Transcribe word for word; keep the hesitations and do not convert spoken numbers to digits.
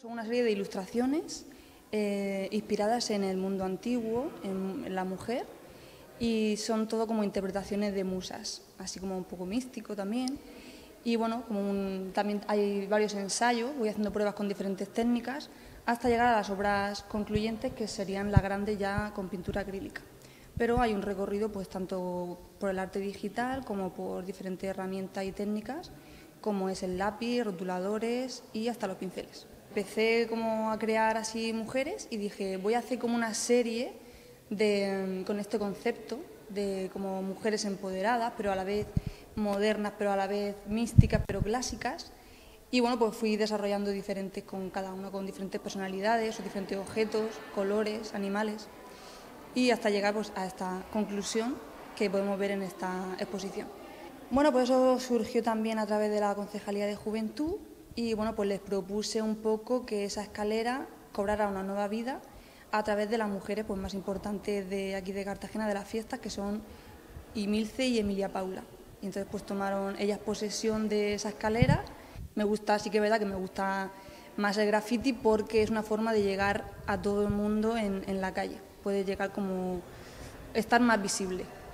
Son una serie de ilustraciones eh, inspiradas en el mundo antiguo, en, en la mujer, y son todo como interpretaciones de musas, así como un poco místico también. Y bueno, como un, también hay varios ensayos, voy haciendo pruebas con diferentes técnicas, hasta llegar a las obras concluyentes, que serían las grandes ya con pintura acrílica. Pero hay un recorrido pues tanto por el arte digital como por diferentes herramientas y técnicas, como es el lápiz, rotuladores y hasta los pinceles. Empecé como a crear así mujeres y dije, voy a hacer como una serie de, con este concepto de como mujeres empoderadas, pero a la vez modernas, pero a la vez místicas, pero clásicas. Y bueno, pues fui desarrollando diferentes con cada uno, con diferentes personalidades, o diferentes objetos, colores, animales, y hasta llegar pues, a esta conclusión que podemos ver en esta exposición. Bueno, pues eso surgió también a través de la Concejalía de Juventud y bueno, pues les propuse un poco que esa escalera cobrara una nueva vida a través de las mujeres pues, más importantes de aquí de Cartagena, de las fiestas, que son Imilce y Emilia Paula. Y entonces pues tomaron ellas posesión de esa escalera. Me gusta, sí que es verdad que me gusta más el graffiti porque es una forma de llegar a todo el mundo en, en la calle. Puede llegar como estar más visible.